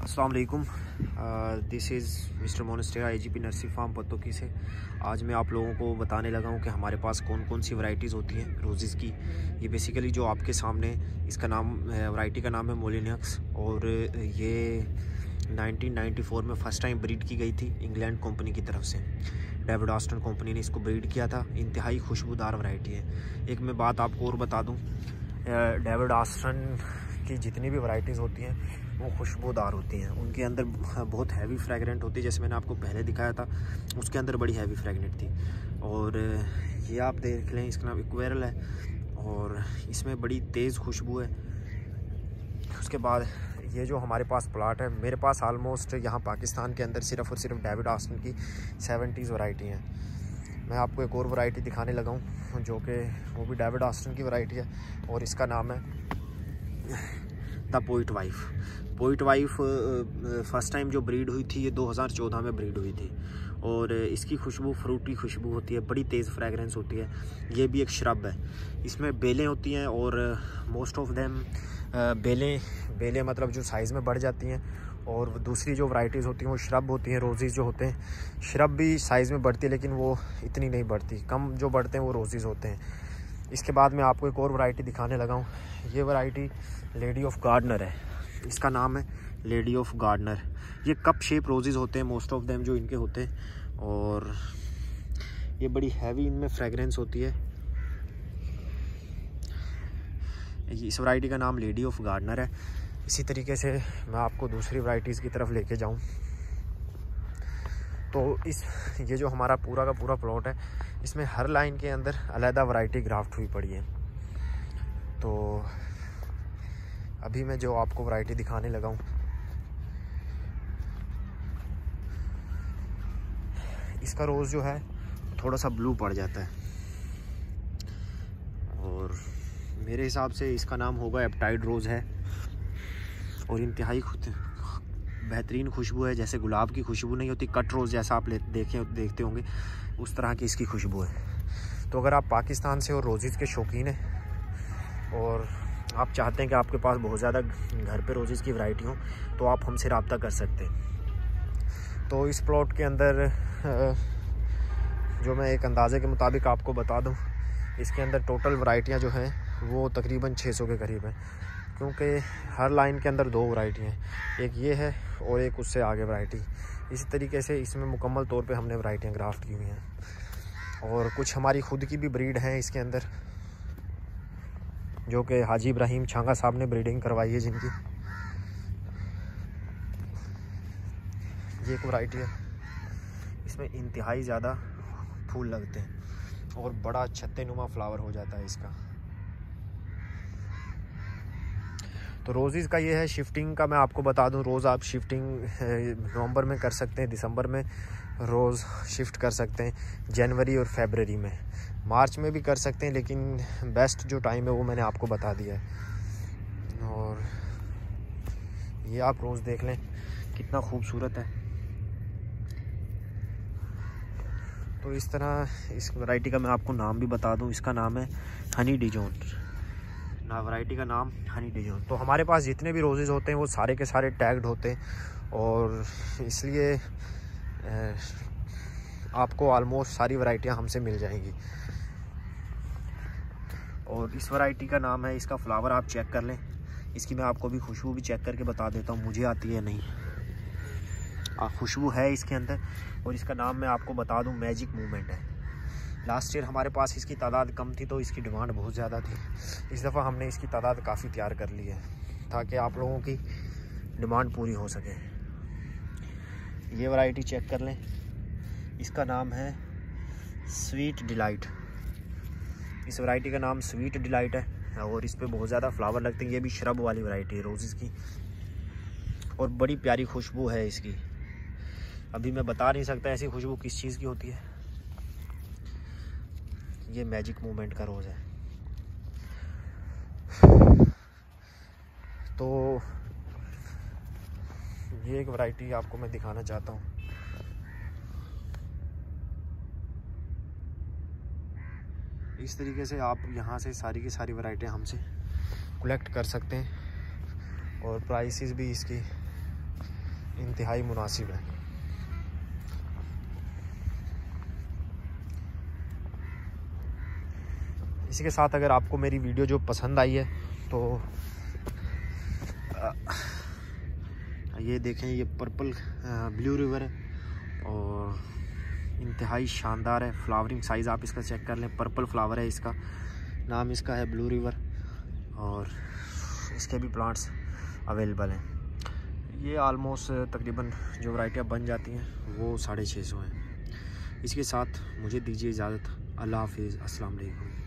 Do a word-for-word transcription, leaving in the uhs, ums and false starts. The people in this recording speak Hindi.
अस्सलाम वालेकुम, this is mister monstera I G P nursery farm Pattoki से। आज मैं आप लोगों को बताने लगा हूँ कि हमारे पास कौन कौन सी वैरायटीज़ होती हैं रोज़ेज़ की। ये बेसिकली जो आपके सामने इसका नाम वैरायटी का नाम है मोलिनक्स, और ये नाइनटीन नाइंटी फोर में फ़र्स्ट टाइम ब्रीड की गई थी इंग्लैंड कंपनी की तरफ से। डेविड ऑस्टन कंपनी ने इसको ब्रीड किया था। इंतहाई खुशबूदार वैरायटी है। एक मैं बात आपको और बता दूँ, डेविड ऑस्टन की जितनी भी वैरायटीज़ होती हैं वो खुशबूदार होती हैं। उनके अंदर बहुत हैवी फ्रेगरेंट होती है, जैसे मैंने आपको पहले दिखाया था उसके अंदर बड़ी हैवी फ्रेगरेंट थी। और ये आप देख लें, इसका नाम इक्वेरल है और इसमें बड़ी तेज़ खुशबू है। उसके बाद ये जो हमारे पास प्लाट है, मेरे पास आलमोस्ट यहाँ पाकिस्तान के अंदर सिर्फ़ और सिर्फ डेविड ऑस्टन की सेवेंटीज़ वैरायटी हैं। मैं आपको एक और वैरायटी दिखाने लगा हूँ जो कि वो भी डेविड ऑस्टन की वैरायटी है, और इसका नाम है the poet wife. Poet wife first time जो ब्रीड हुई थी ये दो हज़ार चौदह में ब्रीड हुई थी, और इसकी खुशबू फ्रूटी खुशबू होती है, बड़ी तेज़ फ्रेगरेंस होती है। ये भी एक श्रब है, इसमें बेलें होती हैं और मोस्ट ऑफ देम बेलें बेलें मतलब जो साइज़ में बढ़ जाती हैं। और दूसरी जो वैरायटीज़ होती हैं वो श्रब होती हैं। रोज़ीज़ जो होते हैं, श्रब भी साइज़ में बढ़ती है लेकिन वो इतनी नहीं बढ़ती, कम जो बढ़ते हैं वो रोज़ीज़ होते हैं। इसके बाद मैं आपको एक और वैरायटी दिखाने लगा हूँ। ये वैरायटी लेडी ऑफ गार्डनर है, इसका नाम है लेडी ऑफ गार्डनर। ये कप शेप रोजेज़ होते हैं मोस्ट ऑफ देम जो इनके होते हैं, और ये बड़ी हैवी इनमें फ्रेगरेंस होती है। इस वैरायटी का नाम लेडी ऑफ गार्डनर है। इसी तरीके से मैं आपको दूसरी वैरायटीज़ की तरफ लेके जाऊं तो इस ये जो हमारा पूरा का पूरा प्लॉट है, इसमें हर लाइन के अंदर अलग वैरायटी ग्राफ्ट हुई पड़ी है। तो अभी मैं जो आपको वैरायटी दिखाने लगा हूँ, इसका रोज़ जो है थोड़ा सा ब्लू पड़ जाता है, और मेरे हिसाब से इसका नाम होगा एप्टाइड रोज़ है, और इंतहाई बेहतरीन खुशबू है। जैसे गुलाब की खुशबू नहीं होती, कट रोज़ जैसा आप ले देखे देखते होंगे, उस तरह की इसकी खुशबू है। तो अगर आप पाकिस्तान से और रोज़ीज़ के शौकीन हैं और आप चाहते हैं कि आपके पास बहुत ज़्यादा घर पे रोज़ीज़ की वैरायटी हो, तो आप हमसे रब्ता कर सकते हैं। तो इस प्लॉट के अंदर जो मैं एक अंदाज़े के मुताबिक आपको बता दूं, इसके अंदर टोटल वैरायटियां जो हैं वो तकरीबन छह सौ के करीब हैं, क्योंकि हर लाइन के अंदर दो वैरायटी हैं, एक ये है और एक उससे आगे वैरायटी। इसी तरीके से इसमें मुकम्मल तौर पे हमने वैरायटियाँ ग्राफ्ट की हुई हैं, और कुछ हमारी खुद की भी ब्रीड हैं इसके अंदर, जो कि हाजी इब्राहिम छांगा साहब ने ब्रीडिंग करवाई है जिनकी। ये एक वैरायटी है, इसमें इंतहाई ज़्यादा फूल लगते हैं और बड़ा छत्ते नुमा फ्लावर हो जाता है इसका। तो रोज़ीज़ का ये है। शिफ्टिंग का मैं आपको बता दूं, रोज़ आप शिफ्टिंग नवंबर में कर सकते हैं, दिसंबर में रोज़ शिफ्ट कर सकते हैं, जनवरी और फरवरी में, मार्च में भी कर सकते हैं, लेकिन बेस्ट जो टाइम है वो मैंने आपको बता दिया है। और ये आप रोज़ देख लें कितना खूबसूरत है। तो इस तरह इस वैरायटी का मैं आपको नाम भी बता दूं, इसका नाम है हनी डिजोन ना, वैरायटी का नाम हनी डिजोन। तो हमारे पास जितने भी रोज़ेज़ होते हैं वो सारे के सारे टैग्ड होते हैं, और इसलिए आपको ऑलमोस्ट सारी वैरायटियां हमसे मिल जाएंगी। और इस वैरायटी का नाम है, इसका फ्लावर आप चेक कर लें, इसकी मैं आपको भी खुशबू भी चेक करके बता देता हूँ, मुझे आती है नहीं, आ, खुशबू है इसके अंदर। और इसका नाम मैं आपको बता दूँ मैजिक मूवमेंट है। लास्ट ईयर हमारे पास इसकी तादाद कम थी तो इसकी डिमांड बहुत ज़्यादा थी। इस दफ़ा हमने इसकी तादाद काफ़ी तैयार कर ली है ताकि आप लोगों की डिमांड पूरी हो सके। ये वैरायटी चेक कर लें, इसका नाम है स्वीट डिलाइट। इस वैरायटी का नाम स्वीट डिलाइट है, और इस पर बहुत ज़्यादा फ्लावर लगते हैं। ये भी श्रब वाली वैरायटी है रोज़ेज़ की, और बड़ी प्यारी खुशबू है इसकी। अभी मैं बता नहीं सकता ऐसी खुशबू किस चीज़ की होती है। ये मैजिक मूवमेंट का रोज़ है। तो ये एक वैरायटी आपको मैं दिखाना चाहता हूँ। इस तरीके से आप यहाँ से सारी की सारी वैरायटियाँ हमसे कलेक्ट कर सकते हैं, और प्राइसेस भी इसकी इंतहाई मुनासिब है। इसी के साथ अगर आपको मेरी वीडियो जो पसंद आई है तो ये देखें, ये पर्पल ब्लू रिवर है और इंतहाई शानदार है। फ्लावरिंग साइज़ आप इसका चेक कर लें, पर्पल फ्लावर है, इसका नाम इसका है ब्लू रिवर और इसके भी प्लांट्स अवेलेबल हैं। ये आलमोस्ट तकरीबन जो वैरायटियाँ बन जाती हैं वो साढ़े छः सौ हैं। इसके साथ मुझे दीजिए इजाज़त। अल्लाह हाफिज़, अस्सलाम वालेकुम।